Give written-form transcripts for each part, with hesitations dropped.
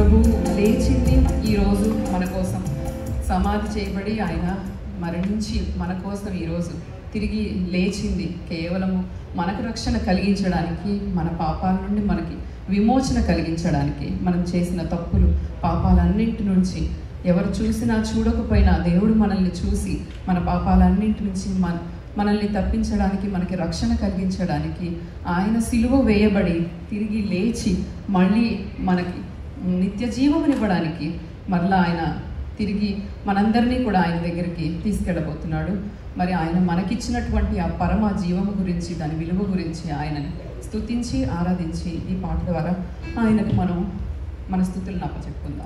ప్రభు లేచింది ఈరోజు మన కోసం, సమాధి చేయబడి ఆయన మరణించి మన కోసం ఈరోజు తిరిగి లేచింది కేవలము మనకు రక్షణ కలిగించడానికి, మన పాపాల నుండి మనకి విమోచన కలిగించడానికి. మనం చేసిన తప్పులు పాపాలన్నింటి నుంచి ఎవరు చూసినా చూడకపోయినా దేవుడు మనల్ని చూసి మన పాపాలన్నింటి నుంచి మనల్ని తప్పించడానికి, మనకి రక్షణ కలిగించడానికి ఆయన సిలువ వేయబడి తిరిగి లేచి మళ్ళీ మనకి నిత్య జీవమునివ్వడానికి మరలా ఆయన తిరిగి మనందరినీ కూడా ఆయన దగ్గరికి తీసుకెళ్ళబోతున్నాడు. మరి ఆయన మనకిచ్చినటువంటి ఆ పరమ జీవము గురించి, దాని విలువ గురించి ఆయనని స్తుతించి ఆరాధించి ఈ పాట ద్వారా ఆయనకు మనం మన స్తుతులను అప్పచెప్పుకుందాం.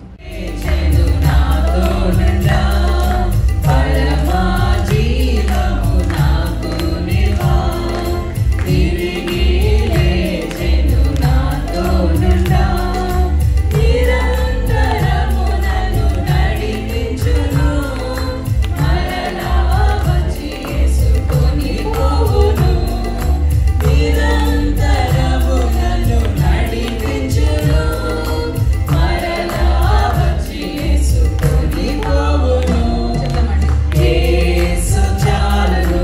చాలను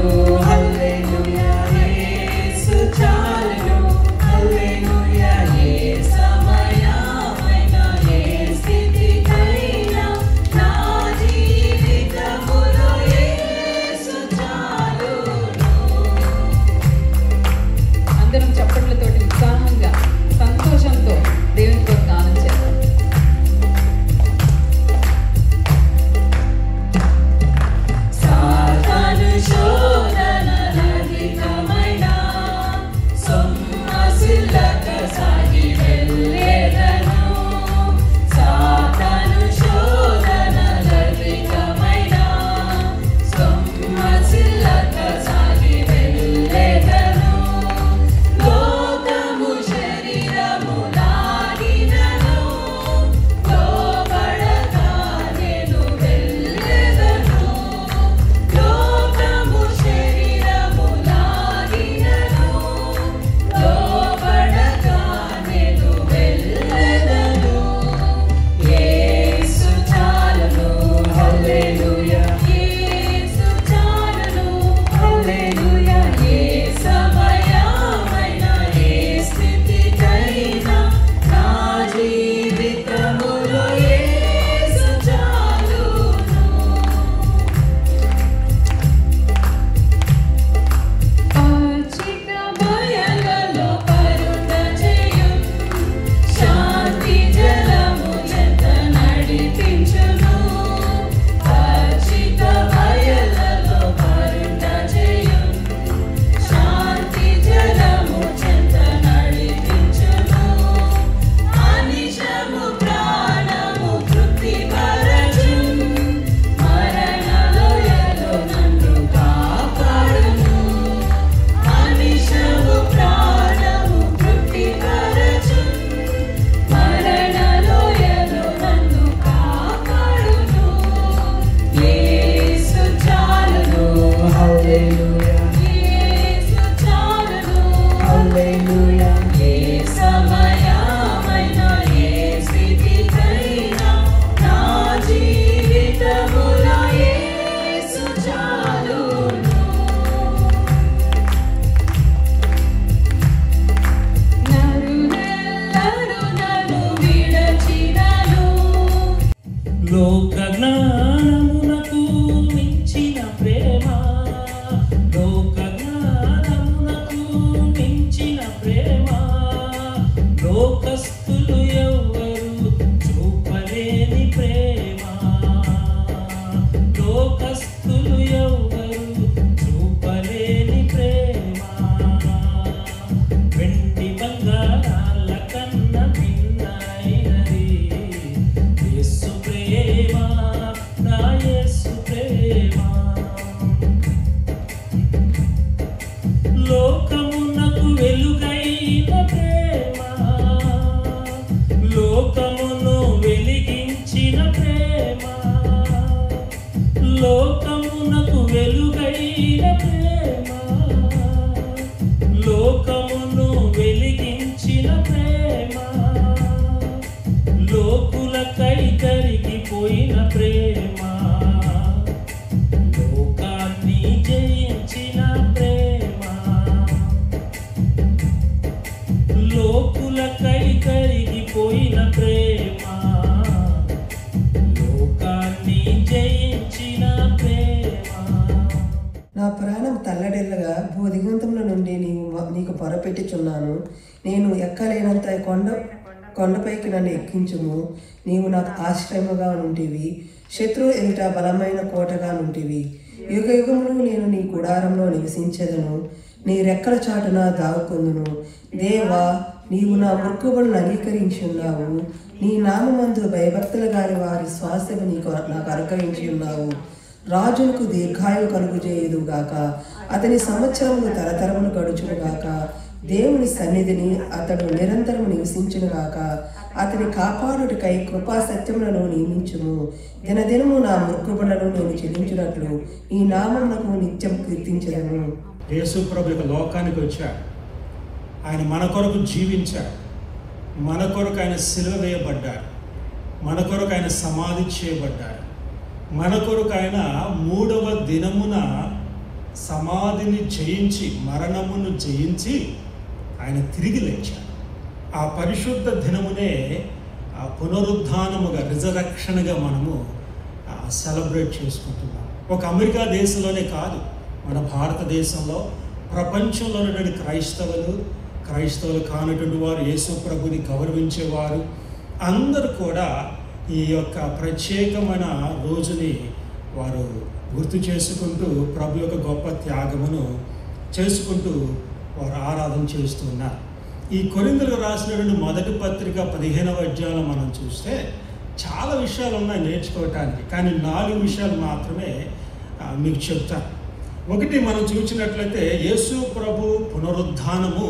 మొరపెట్టుచున్నాను. నేను ఎక్కలేనంత కొండపైకి నన్ను ఎక్కించుము. నీవు నాకు ఆశ్రయముగా నుంటివి, శత్రువు ఎదుట బలమైన కోటగా నుంటివి. యుగ యుగములు నేను నీ గుడారంలో నివసించెదను, నీ రెక్కల చాటున దాగుకొందును. దేవా, నీవు నా మొక్కుబడులను అంగీకరించి ఉన్నావు. నీ నామమందు భయభక్తుల గారి వారి స్వాస్థ్యము నాకు అనుకరించి ఉన్నావు. రాజులకు దీర్ఘాయువు కలుగుజేయుదుగాక, అతని సంవత్సరములు తరతరములు గడుచునుగాక. దేవుని సన్నిధిని అతడు నిరంతరము నివసించునుగాక. అతని కాపాడుటకై కృపా సత్యములను నియమించుము. దినదినము నా మొక్కుబడులను నేను చెల్లించినట్లు ఈ నామమునకు నిత్యం కీర్తించెదను. యేసు ప్రభు లోకానికి వచ్చాడు. ఆయన మన కొరకు జీవించాడు. మన కొరకు ఆయన సిలువ వేయబడ్డాడు. మన కొరకు ఆయన సమాధి చేయబడ్డాడు. మన కొరకు ఆయన 3వ దినమున సమాధిని జయించి, మరణమును జయించి ఆయన తిరిగి లేచాడు. ఆ పరిశుద్ధ దినమునే ఆ పునరుద్ధానముగా, రిజరక్షణగా మనము సెలబ్రేట్ చేసుకుంటున్నాం. ఒక అమెరికా దేశంలోనే కాదు, మన భారతదేశంలో, ప్రపంచంలో ఉన్నటువంటి క్రైస్తవులు కానటువంటి వారు, యేసు ప్రభుని గౌరవించేవారు అందరూ కూడా ఈ యొక్క ప్రత్యేకమైన రోజుని వారు గుర్తు చేసుకుంటూ ప్రభు యొక్క గొప్ప త్యాగమును చేసుకుంటూ వారు ఆరాధన చేస్తున్నారు. ఈ కొరింథీయులకు రాసినటువంటి మొదటి పత్రిక 15వ అధ్యాయంలో మనం చూస్తే చాలా విషయాలు ఉన్నాయి నేర్చుకోవటానికి, కానీ 4 విషయాలు మాత్రమే మీకు చెప్తాను. ఒకటి, మనం చూసినట్లయితే యేసు ప్రభు పునరుద్ధానము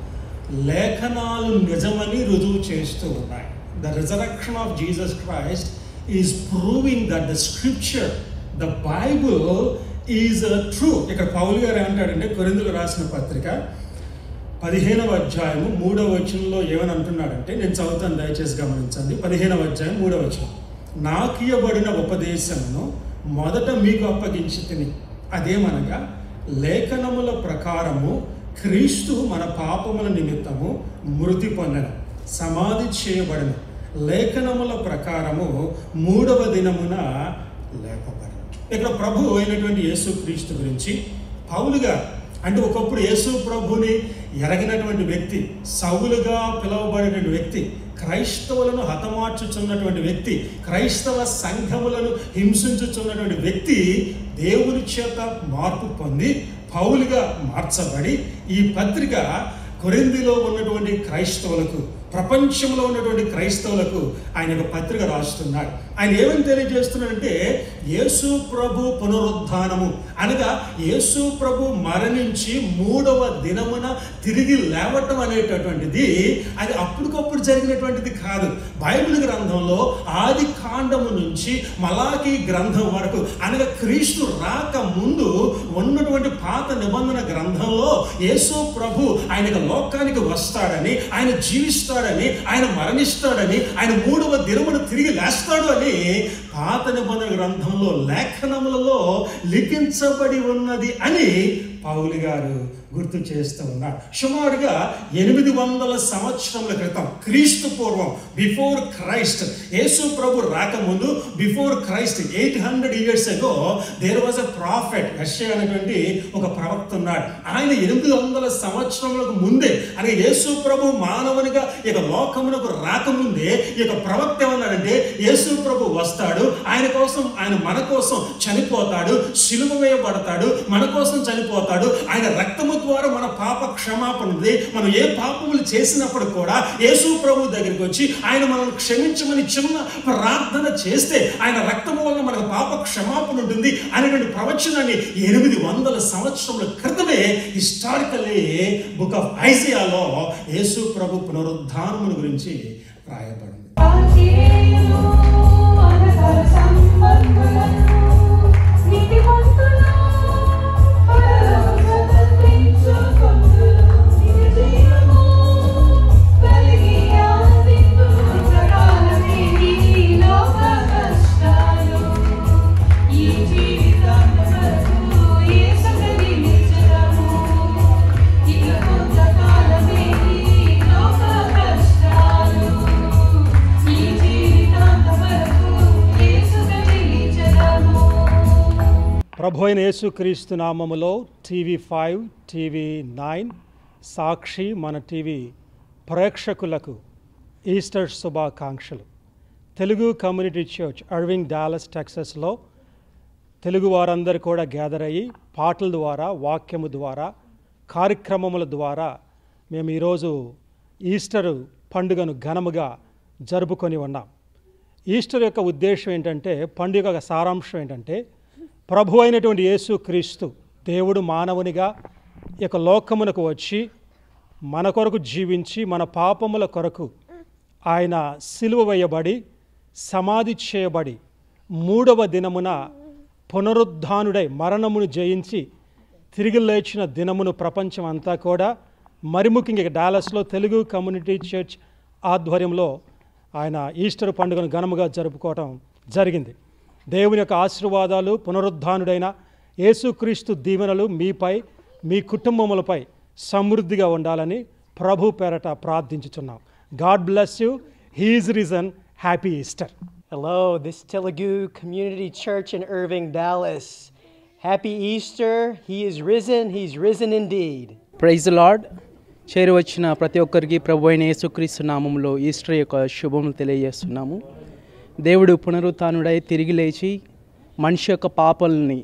లేఖనాలు నిజమని రుజువు చేస్తూ ఉన్నాయి. The resurrection of Jesus Christ is proving that the scripture, the Bible is true. ఇక్కడ పౌలు గారు ఏమంటాడంటే, కొరింథీయులకు రాసిన పత్రిక 15వ అధ్యాయము 3వ వచనంలో ఏమని అంటున్నాడంటే, నేను చదువుతాను, దయచేసి గమనించండి. 15వ అధ్యాయం 3వ వచనం. నాకియబడిన ఉపదేశమును మొదట మీకు అప్పగించితిని, అదేమనగా లేఖనముల ప్రకారము క్రీస్తు మన పాపముల నిమిత్తము మృతి పొందెను, సమాధి చేయబడెను, లేఖనముల ప్రకారము 3వ దినమున లేపబడెను. ఇక్కడ ప్రభు అయినటువంటి యేసు క్రీస్తు గురించి పౌలుగా, అంటే ఒకప్పుడు యేసు ప్రభుని ఎరగినటువంటి వ్యక్తి, సౌలుగా పిలువబడినటువంటి వ్యక్తి, క్రైస్తవులను హతమార్చుచున్నటువంటి వ్యక్తి, క్రైస్తవ సంఘములను హింసించుచున్నటువంటి వ్యక్తి దేవుని చేత మార్పు పొంది పౌలుగా మార్చబడి ఈ పత్రిక కొరింథీలో ఉన్నటువంటి క్రైస్తవులకు, ప్రపంచంలో ఉన్నటువంటి క్రైస్తవులకు ఆయన ఒక పత్రిక రాస్తున్నాడు. ఆయన ఏమని తెలియజేస్తున్నాడంటే, యేసు ప్రభు పునరుద్ధానము అనగా యేసు ప్రభు మరణించి 3వ దినమున తిరిగి లేవటం అనేటటువంటిది అది అప్పటికప్పుడు జరిగినటువంటిది కాదు. బైబిల్ గ్రంథంలో ఆది కాండము నుంచి మలాకీ గ్రంథం వరకు, అనగా క్రీస్తు రాక ముందు ఉన్నటువంటి పాత నిబంధన గ్రంథంలో యేసు ప్రభు ఆయన లోకానికి వస్తాడని, ఆయన జీవిస్తాడని, ఆయన మరణిస్తాడని, ఆయన 3వ దినమున తిరిగి లేస్తాడు అని పాత నిబంధన గ్రంథంలో లేఖనములలో లిఖించబడి ఉన్నది అని పౌలు గారు గుర్తు చేస్తూ ఉన్నారు. సుమారుగా 800 సంవత్సరముల క్రితం, క్రీస్తు పూర్వం, బిఫోర్ క్రైస్ట్, యేసు ప్రభు రాకముందు, before Christ 800 years ago there was a prophet, యెషయా అనేటువంటి ఒక ప్రవక్త ఉన్నాడు. ఆయన 800 సంవత్సరములకు ముందే, అనగా యేసు ప్రభు మానవునిగా ఇక లోకమునకు రాకముందే ఇక ప్రవక్త ఏమన్నాడంటే, యేసు ప్రభు వస్తాడు, ఆయన కోసం, ఆయన మన కోసం చనిపోతాడు, సిలువ వేయబడతాడు, మన కోసం చనిపోతాడు, ఆయన రక్తము ద్వారా మన పాప క్షమాపణ ఉంది. మనం ఏ పాపములు చేసినప్పుడు కూడా యేసు ప్రభు దగ్గరికి వచ్చి ఆయన మనల్ని క్షమించమని చిన్న ప్రార్థన చేస్తే ఆయన రక్తము వల్ల మనకు పాప క్షమాపణ ఉంటుంది అనేటువంటి ప్రవచనాన్ని 800 సంవత్సరముల క్రితమే హిస్టారికల్లీ బుక్ ఆఫ్ ఐజియాలో యేసు ప్రభు పునరుద్ధానముల గురించి రాయబడింది. ప్రభు అయిన యేసుక్రీస్తు నామములో TV5, TV9 సాక్షి మన టీవీ ప్రేక్షకులకు ఈస్టర్ శుభాకాంక్షలు. Telugu community church Irving Dallas టెక్సస్లో తెలుగు వారందరూ కూడా గ్యాదర్ అయ్యి పాటల ద్వారా, వాక్యము ద్వారా, కార్యక్రమముల ద్వారా మేము ఈరోజు ఈస్టర్ పండుగను ఘనముగా జరుపుకొని ఉన్నాం. ఈస్టర్ యొక్క ఉద్దేశం ఏంటంటే, పండుగ యొక్క సారాంశం ఏంటంటే, ప్రభు అయినటువంటి యేసు క్రీస్తు దేవుడు మానవునిగా ఈ యొక్క లోకమునకు వచ్చి మన కొరకు జీవించి మన పాపముల కొరకు ఆయన సిలువ వేయబడి సమాధి చేయబడి 3వ దినమున పునరుద్ధానుడై మరణమును జయించి తిరిగి లేచిన దినమును ప్రపంచం అంతా కూడా, మరి ముఖ్యంగా డాలస్లో తెలుగు కమ్యూనిటీ చర్చ్ ఆధ్వర్యంలో ఆయన ఈస్టర్ పండుగను ఘనముగా జరుపుకోవటం జరిగింది. దేవుని యొక్క ఆశీర్వాదాలు, పునరుద్ధానుడైన యేసుక్రీస్తు దీవెనలు మీపై, మీ కుటుంబములపై సమృద్ధిగా ఉండాలని ప్రభు పేరట ప్రార్థించుచున్నాం. God bless you. He is risen. Happy Easter. Hello, this is Telugu Community Church in Irving, Dallas. Happy Easter. He is risen. He's risen indeed. Praise the Lord. చేరి వచ్చిన ప్రతి ఒక్కరికి ప్రభు అయిన యేసుక్రీస్తు నామములో ఈస్టర్ యొక్క శుభములు తెలియజేస్తున్నాము. దేవుడు పునరుత్థానుడై తిరిగి లేచి మనిషి యొక్క పాపాలని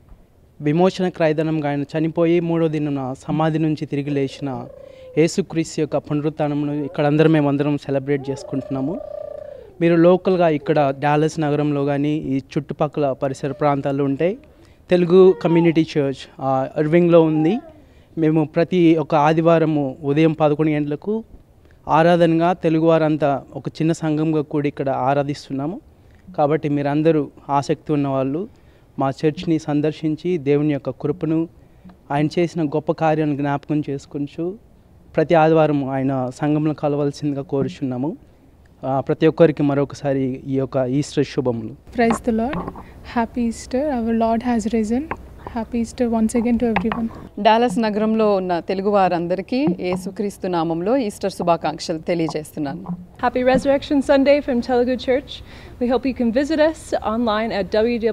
విమోచన క్రయధనంగా ఆయన చనిపోయి 3వ దినం సమాధి నుంచి తిరిగి లేచిన యేసుక్రీస్తు యొక్క పునరుత్థానమును ఇక్కడ మేమందరం సెలబ్రేట్ చేసుకుంటున్నాము. మీరు లోకల్గా ఇక్కడ డాలస్ నగరంలో కానీ ఈ చుట్టుపక్కల పరిసర ప్రాంతాల్లో ఉంటాయి. తెలుగు కమ్యూనిటీ చర్చ్ ఇర్వింగ్లో ఉంది. మేము ప్రతి ఒక్క ఆదివారము ఉదయం 11 గంటలకు ఆరాధనగా తెలుగువారంతా ఒక చిన్న సంఘంగా కూడి ఇక్కడ ఆరాధిస్తున్నాము. కాబట్టి మీరందరూ ఆసక్తి ఉన్నవాళ్ళు మా చర్చ్ని సందర్శించి దేవుని యొక్క కృపను, ఆయన చేసిన గొప్ప కార్యాలను జ్ఞాపకం చేసుకుంటూ ప్రతి ఆదివారం ఆయన సంఘంలో కలవలసిందిగా కోరుచున్నాము. ప్రతి ఒక్కరికి మరొకసారి ఈ యొక్క ఈస్టర్ శుభములు. Praise the Lord. Happy Easter. Our Lord has risen. Happy Easter once again to everyone. Dallas నగరంలో ఉన్న తెలుగు వారందరికీ యేసుక్రీస్తు నామంలో ఈస్టర్ శుభాకాంక్షలు తెలియజేస్తున్నాను. Happy Resurrection Sunday from Telugu Church. We hope you can visit us online at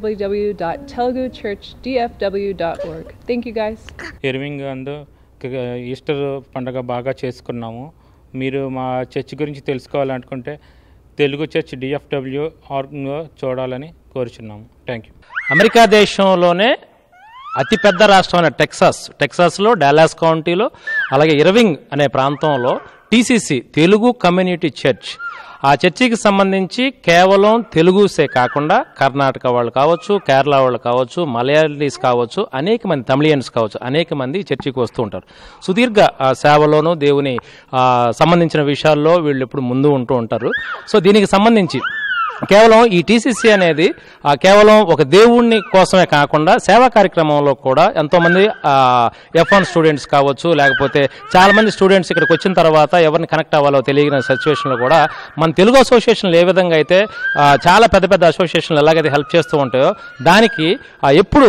www.teluguchurchdfw.org. Thank you guys. Irving అందు Easter పండుగ బాగా చేసుకున్నాము. మీరు మా చర్చ్ గురించి తెలుసుకోవాలనుకుంటే తెలుగు చర్చ్ DFW.org చూడాలని కోరుచున్నాము. Thank you. అమెరికా దేశంలోనే అతిపెద్ద రాష్ట్రమైన టెక్సాస్లో డాలస్ కౌంటీలో, అలాగే ఇర్వింగ్ అనే ప్రాంతంలో TCC తెలుగు కమ్యూనిటీ చర్చ్, ఆ చర్చికి సంబంధించి కేవలం తెలుగుసే కాకుండా కర్ణాటక వాళ్ళు కావచ్చు, కేరళ వాళ్ళు కావచ్చు, మలయాళీస్ కావచ్చు, అనేక మంది తమిళియన్స్ కావచ్చు, అనేక మంది చర్చికి వస్తూ ఉంటారు. సుదీర్ఘ సేవలోనూ దేవుని సంబంధించిన విషయాల్లో వీళ్ళు ఎప్పుడు ముందు ఉంటూ ఉంటారు. సో దీనికి సంబంధించి కేవలం ఈ TCC అనేది కేవలం ఒక దేవుణ్ణి కోసమే కాకుండా సేవా కార్యక్రమంలో కూడా ఎంతోమంది F1 స్టూడెంట్స్ కావచ్చు, లేకపోతే చాలామంది స్టూడెంట్స్ ఇక్కడికి వచ్చిన తర్వాత ఎవరిని కనెక్ట్ అవ్వాలో తెలియని సిచ్యువేషన్లో కూడా మన తెలుగు అసోసియేషన్లు ఏ విధంగా అయితే చాలా పెద్ద పెద్ద అసోసియేషన్లు ఎలాగైతే హెల్ప్ చేస్తూ ఉంటాయో, దానికి ఎప్పుడు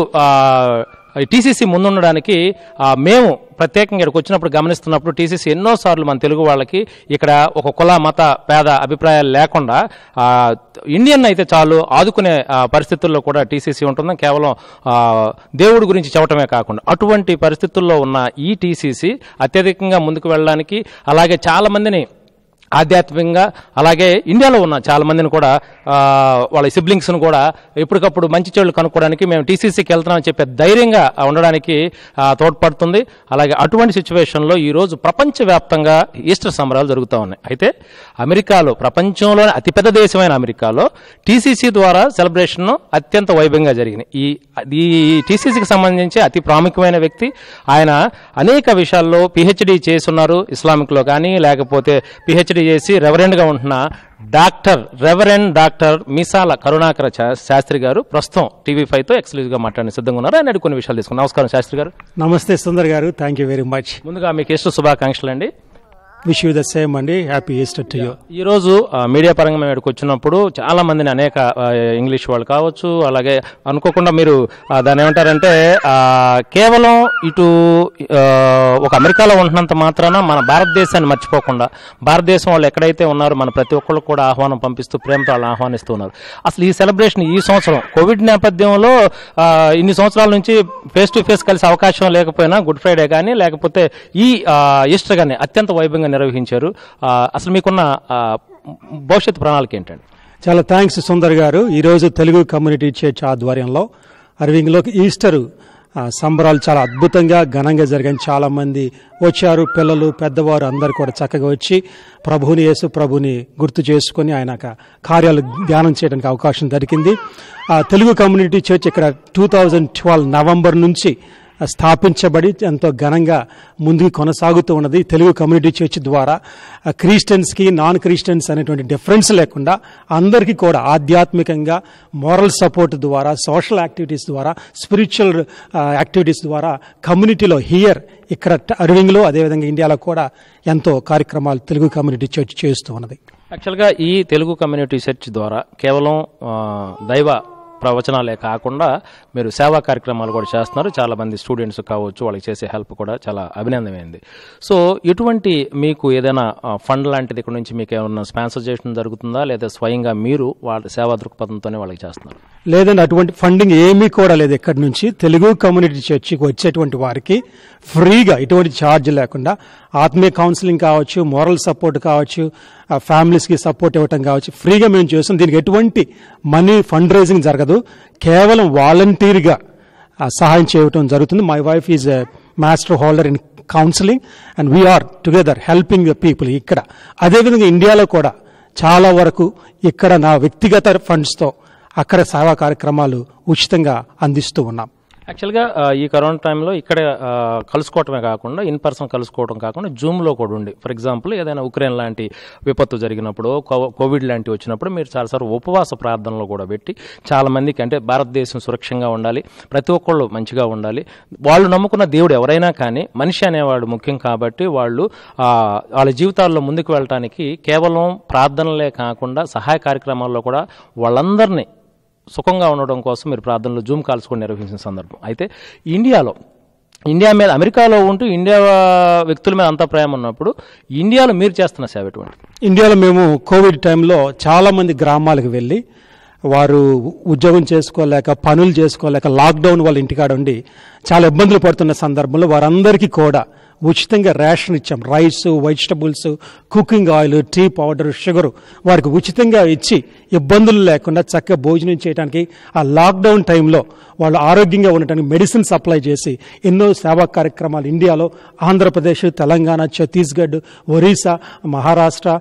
TCC ముందుండడానికి మేము ప్రత్యేకంగా ఇక్కడికి వచ్చినప్పుడు గమనిస్తున్నప్పుడు TCC ఎన్నోసార్లు మన తెలుగు వాళ్ళకి ఇక్కడ ఒక కుల మత పేద అభిప్రాయాలు లేకుండా ఇండియన్ అయితే చాలు ఆదుకునే పరిస్థితుల్లో కూడా TCC ఉంటుందని కేవలం దేవుడి గురించి చెప్పటమే కాకుండా అటువంటి పరిస్థితుల్లో ఉన్న ఈ TCC అత్యధికంగా ముందుకు వెళ్ళడానికి, అలాగే చాలామందిని ఆధ్యాత్మికంగా, అలాగే ఇండియాలో ఉన్న చాలామందిని కూడా వాళ్ళ సిబ్లింగ్స్ను కూడా ఎప్పటికప్పుడు మంచి చెడులు కనుక్కోవడానికి మేము TCCకి వెళ్తున్నామని చెప్పే ధైర్యంగా ఉండడానికి తోడ్పడుతుంది. అలాగే అటువంటి సిచ్యువేషన్లో ఈరోజు ప్రపంచవ్యాప్తంగా ఈస్టర్ సంబరాలు జరుగుతూ ఉన్నాయి. అయితే అమెరికాలో, ప్రపంచంలోనే అతిపెద్ద దేశమైన అమెరికాలో TCC ద్వారా సెలబ్రేషన్ అత్యంత వైభవంగా జరిగింది. ఈ TCCకి సంబంధించి అతి ప్రాముఖ్యమైన వ్యక్తి ఆయన. అనేక విషయాల్లో PhD చేస్తున్నారు, ఇస్లామిక్లో కానీ, లేకపోతే PhD చేసి రెవరెండ్గా ఉంటున్న రెవరెండ్ డాక్టర్ మిసాల కరుణాకర శాస్త్రి గారు ప్రస్తుతం TV5తో ఎక్స్క్లూజివ్గా మాట్లాడిన సిద్ధంగా ఉన్నారు. ఆయన కొన్ని విషయాలు తీసుకున్నాం. నమస్కారం శాస్త్రి గారు. నమస్తే సుందర్ గారు. Thank you very much. ముందుగా మీకు ఈస్టర్ శుభాకాంక్షలు అండి. విష్ యూ ద సేమ్ అండి. Happy Easter to you. ఈరోజు మీడియా పరంగా మేము ఇక్కడికి వచ్చినప్పుడు చాలా మందిని అనేక ఇంగ్లీష్ వాళ్ళు కావచ్చు, అలాగే అనుకోకుండా మీరు దాన్ని ఏమంటారంటే కేవలం ఇటు ఒక అమెరికాలో ఉంటున్నంత మాత్రాన మన భారతదేశాన్ని మర్చిపోకుండా భారతదేశం వాళ్ళు ఎక్కడైతే ఉన్నారో మన ప్రతి ఒక్కళ్ళు కూడా ఆహ్వానం పంపిస్తూ ప్రేమతో వాళ్ళు ఆహ్వానిస్తూ ఉన్నారు. అసలు ఈ సెలబ్రేషన్ ఈ సంవత్సరం కోవిడ్ నేపథ్యంలో ఇన్ని సంవత్సరాల నుంచి ఫేస్ టు ఫేస్ కలిసే అవకాశం లేకపోయినా గుడ్ ఫ్రైడే కానీ లేకపోతే ఈ ఈస్టర్ కానీ అత్యంత వైభవంగా నిర్వహించారు. అసలు మీకున్న భవిష్యత్ ప్రణాళిక ఏంటండి? చాలా థ్యాంక్స్ సుందర్ గారు. ఈరోజు తెలుగు కమ్యూనిటీ చర్చ్ ఆధ్వర్యంలో అర్వింగ్లో ఈస్టర్ సంబరాలు చాలా అద్భుతంగా ఘనంగా జరిగాయి. చాలా మంది వచ్చారు, పిల్లలు పెద్దవారు అందరు కూడా చక్కగా వచ్చి యేసు ప్రభుని గుర్తు చేసుకుని ఆయన కార్యాలు ధ్యానం చేయడానికి అవకాశం దొరికింది. తెలుగు కమ్యూనిటీ చర్చ్ ఇక్కడ 2012 నవంబర్ నుంచి స్థాపించబడి ఎంతో ఘనంగా ముందుకు కొనసాగుతూ ఉన్నది. తెలుగు కమ్యూనిటీ చర్చ్ ద్వారా క్రిస్టియన్స్కి నాన్ క్రిస్టియన్స్ అనేటువంటి డిఫరెన్స్ లేకుండా అందరికీ కూడా ఆధ్యాత్మికంగా మోరల్ సపోర్ట్ ద్వారా, సోషల్ యాక్టివిటీస్ ద్వారా, స్పిరిచువల్ యాక్టివిటీస్ ద్వారా కమ్యూనిటీలో ఇక్కడ అర్వింగ్లో అదేవిధంగా ఇండియాలో కూడా ఎంతో కార్యక్రమాలు తెలుగు కమ్యూనిటీ చర్చ్ చేస్తూ ఉన్నది. యాక్చువల్గా ఈ తెలుగు కమ్యూనిటీ చర్చ్ ద్వారా కేవలం దైవ ప్రవచనాలే కాకుండా మీరు సేవా కార్యక్రమాలు కూడా చేస్తున్నారు. చాలామంది స్టూడెంట్స్ కావచ్చు, వాళ్ళకి చేసే హెల్ప్ కూడా చాలా అభినందనమైంది. సో ఇటువంటి మీకు ఏదైనా ఫండ్ లాంటిది ఇక్కడ నుంచి మీకు ఏమైనా స్పాన్సర్ చేయడం జరుగుతుందా, లేదా స్వయంగా మీరు వాళ్ళ సేవా దృక్పథంతోనే వాళ్ళకి చేస్తున్నారు? లేదండి, అటువంటి ఫండింగ్ ఏమీ కూడా లేదు. ఇక్కడి నుంచి తెలుగు కమ్యూనిటీ చర్చికి వచ్చేటువంటి వారికి ఫ్రీగా ఎటువంటి ఛార్జ్ లేకుండా ఆత్మీయ కౌన్సిలింగ్ కావచ్చు, మోరల్ సపోర్ట్ కావచ్చు, ఫ్యామిలీస్కి సపోర్ట్ ఇవ్వటం కావచ్చు, ఫ్రీగా మేము చేస్తాం. దీనికి ఎటువంటి మనీ ఫండ్ రైజింగ్ జరగదు, కేవలం వాలంటీర్గా సహాయం చేయటం జరుగుతుంది. My wife is a master holder in counselling and we are together helping the people ఇక్కడ. అదేవిధంగా ఇండియాలో కూడా చాలా వరకు ఇక్కడ నా వ్యక్తిగత ఫండ్స్తో అక్కడ సేవా కార్యక్రమాలు ఉచితంగా అందిస్తూ ఉన్నాం. యాక్చువల్గా ఈ కరోనా టైంలో ఇక్కడ కలుసుకోవటమే కాకుండా ఇన్ పర్సన్ కలుసుకోవడం కాకుండా జూమ్లో కూడా ఉండి, ఫర్ ఎగ్జాంపుల్ ఏదైనా ఉక్రెయిన్ లాంటి విపత్తు జరిగినప్పుడు, కోవిడ్ లాంటివి వచ్చినప్పుడు మీరు చాలాసార్లు ఉపవాస ప్రార్థనలో కూడా పెట్టి చాలామందికి, అంటే భారతదేశం సురక్షంగా ఉండాలి, ప్రతి ఒక్కళ్ళు మంచిగా ఉండాలి, వాళ్ళు నమ్ముకున్న దేవుడు ఎవరైనా కానీ మనిషి అనేవాడు ముఖ్యం కాబట్టి వాళ్ళు వాళ్ళ జీవితాల్లో ముందుకు వెళ్ళటానికి కేవలం ప్రార్థనలే కాకుండా సహాయ కార్యక్రమాల్లో కూడా వాళ్ళందరినీ సుఖంగా ఉండడం కోసం మీరు ప్రార్థనలు జూమ్ కాల్స్ కూడా నిర్వహించిన సందర్భం. అయితే ఇండియా మీద, అమెరికాలో ఉంటూ ఇండియా వ్యక్తుల మీద అంత ప్రేమ ఉన్నప్పుడు ఇండియాలో మీరు చేస్తున్న సేవ ఎటువంటి? ఇండియాలో మేము కోవిడ్ టైంలో చాలామంది గ్రామాలకు వెళ్ళి వారు ఉద్యోగం చేసుకోలేక, పనులు చేసుకోలేక, లాక్డౌన్ వాళ్ళ ఇంటికాడ ఉండి చాలా ఇబ్బందులు పడుతున్న సందర్భంలో వారందరికీ కూడా ఉచితంగా రేషన్ ఇచ్చాం. Rice, vegetables, cooking oil, tea powder, sugar వారికి ఉచితంగా ఇచ్చి ఇబ్బందులు లేకుండా చక్కగా భోజనం చేయడానికి ఆ లాక్డౌన్ టైంలో వాళ్ళు ఆరోగ్యంగా ఉండటానికి మెడిసిన్ సప్లై చేసి ఎన్నో సేవా కార్యక్రమాలు ఇండియాలో ఆంధ్రప్రదేశ్, తెలంగాణ, ఛత్తీస్గఢ్, ఒరిస్సా, మహారాష్ట్ర,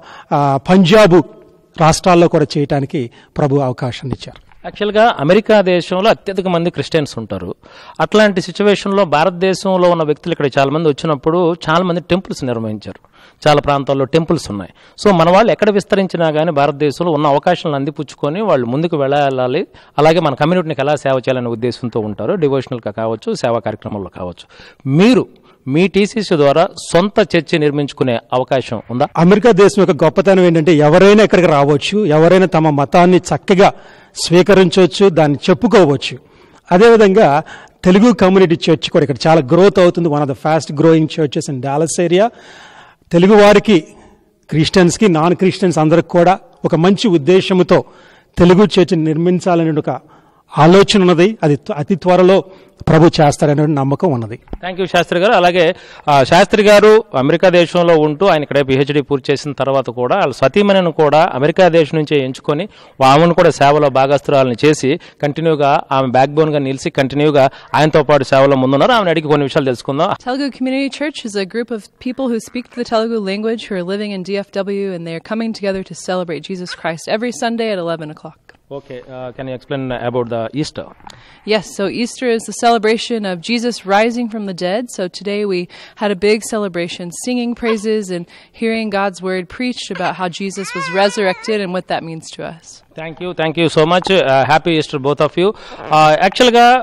పంజాబ్ రాష్ట్రాల్లో కూడా చేయడానికి ప్రభు అవకాశాన్ని ఇచ్చారు. యాక్చువల్గా అమెరికా దేశంలో అత్యధిక మంది క్రిస్టియన్స్ ఉంటారు. అట్లాంటి సిచ్యువేషన్లో భారతదేశంలో ఉన్న వ్యక్తులు ఇక్కడ చాలా మంది వచ్చినప్పుడు చాలా మంది టెంపుల్స్ నిర్వహించారు. చాలా ప్రాంతాల్లో టెంపుల్స్ ఉన్నాయి. సో మన వాళ్ళు ఎక్కడ విస్తరించినా కానీ భారతదేశంలో ఉన్న అవకాశాలను అందిపుచ్చుకొని వాళ్ళు ముందుకు వెళ్ళాలి, అలాగే మన కమ్యూనిటీకి ఎలా సేవ చేయాలనే ఉద్దేశంతో ఉంటారు. డివోషనల్గా కావచ్చు, సేవా కార్యక్రమాల్లో కావచ్చు. మీరు మీ టీసీసీ ద్వారా సొంత చర్చి నిర్మించుకునే అవకాశం ఉందా? అమెరికా దేశం యొక్క గొప్పతనం ఏంటంటే ఎవరైనా ఇక్కడికి రావచ్చు, ఎవరైనా తమ మతాన్ని చక్కగా స్వీకరించవచ్చు, దాన్ని చెప్పుకోవచ్చు. అదేవిధంగా తెలుగు కమ్యూనిటీ చర్చ్ కూడా ఇక్కడ చాలా గ్రోత్ అవుతుంది. One of the fast growing churches in Dallas area. Telugu వారికి, క్రిస్టియన్స్కి, నాన్ క్రిస్టియన్స్ అందరికి కూడా ఒక మంచి ఉద్దేశంతో తెలుగు చర్చ్ నిర్మించాలనే ఒక ఆలోచన ఉన్నది. అది అతి త్వరలో ప్రభు చేస్తారనే నమ్మకం ఉన్నది. థ్యాంక్ యూ శాస్త్రి గారు. అలాగే శాస్త్రి గారు అమెరికా దేశంలో ఉంటూ ఆయన ఇక్కడ పిహెచ్డి పూర్తి చేసిన తర్వాత కూడా వాళ్ళ సతీమణిని కూడా అమెరికా దేశం నుంచే ఎంచుకొని ఆమెను కూడా సేవలో భాగస్తురాలను చేసి కంటిన్యూగా ఆమె బ్యాక్ బోన్ గా నిలిచి కంటిన్యూగా ఆయనతో పాటు సేవలో ముందున్నారు. ఆమెను అడిగి కొన్ని విషయాలు తెలుసుకుందాం. Telugu Community Church is a group of people who speak the Telugu language who are living in DFW, and they are coming together to celebrate Jesus Christ every Sunday at 11 o'clock. Okay, can you explain about the Easter? Yes, so Easter is the celebration of Jesus rising from the dead. So today we had a big celebration, singing praises and hearing God's word preached about how Jesus was resurrected and what that means to us. Thank you so much. Happy Easter both of you. Actually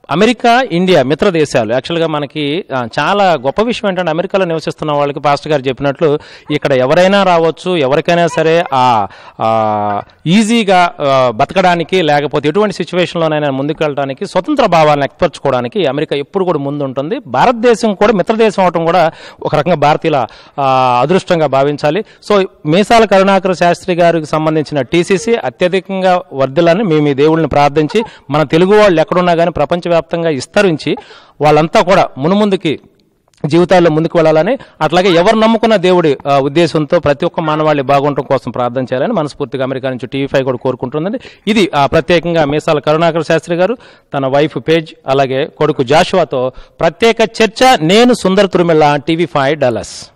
America, India మిత్ర దేశాలు. యాక్చువల్గా మనకి చాలా గొప్ప విషయం ఏంటంటే, అమెరికాలో నివసిస్తున్న వాళ్ళకి పాస్టర్ గారు చెప్పినట్లు ఇక్కడ ఎవరైనా రావచ్చు, ఎవరికైనా సరే ఈజీగా బతకడానికి, లేకపోతే ఎటువంటి సిచ్యువేషన్లోనైనా ముందుకు వెళ్ళడానికి, స్వతంత్ర భావాలను వ్యక్తపరచుకోవడానికి అమెరికా ఎప్పుడు కూడా ముందు ఉంటుంది. భారతదేశం కూడా మిత్రదేశం అవటం కూడా ఒక రకంగా భారతీయుల అదృష్టంగా భావించాలి. సో మీసాల కరుణాకర శాస్త్రి గారికి సంబంధించిన టీసీసీ అత్యధికంగా వర్ధిల్లని మేము ఈ దేవుళ్ళని ప్రార్థించి, మన తెలుగు వాళ్ళు ఎక్కడున్నా కానీ ప్రపంచవ్యాప్తంగా విస్తరించి వాళ్ళంతా కూడా మునుముందుకి జీవితాల్లో ముందుకు వెళ్ళాలని, అట్లాగే ఎవరు నమ్ముకున్న దేవుడి ఉద్దేశంతో ప్రతి ఒక్క మానవాళి బాగుండటం కోసం ప్రార్థన చేయాలని మనస్ఫూర్తిగా అమెరికా నుంచి TV5 కూడా కోరుకుంటుందండి. ఇది ప్రత్యేకంగా మీసాల కరుణాకర శాస్త్రి గారు తన వైఫ్ పేజ్ అలాగే కొడుకు జాషువాతో ప్రత్యేక చర్చ. నేను సుందర్ తురిమెల్ల, TV5 డల్లాస్.